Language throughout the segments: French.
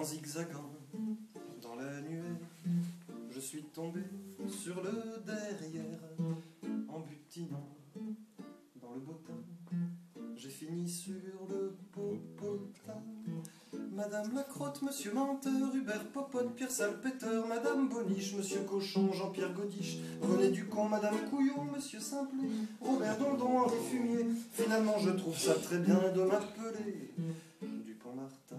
En zigzagant dans la nuée, je suis tombé sur le derrière. En butinant dans le bottin, j'ai fini sur le popotin. Madame la crotte, monsieur menteur, Hubert Popote, Pierre Salpêteur, Madame Boniche, monsieur Cochon, Jean-Pierre Godiche, René Ducon, Madame Couillon, monsieur Simplet, Robert Dondon, Henri Fumier. Finalement je trouve ça très bien de m'appeler Dupont-Martin.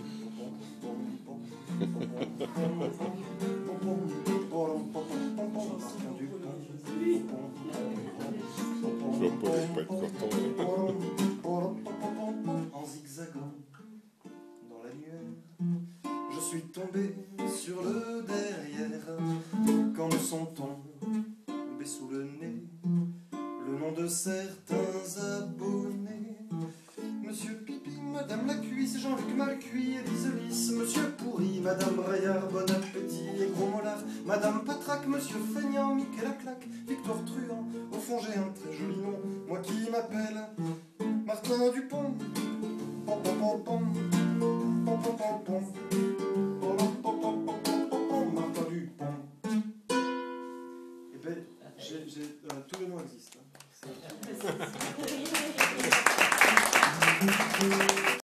En zigzagant dans l'annuaire, je suis tombé sur le derrière. Quand me sont tombés sous le nez le nom de certains abonnés: Monsieur Pipi, Madame la Cuisse, Jean-Luc Malcuit, Élise Lys, Monsieur Pourri, Madame Braillard, Bon Appétit et Gros Mollard, Madame Patraque, Monsieur Feignant, Mickey la Claque, Victor Truand. Au fond j'ai un très joli nom, moi qui m'appelle Martin Dupont. Pom pom pom pom, pom pom pom pom, Martin Dupont. Et ben, tous les noms existent. Hein.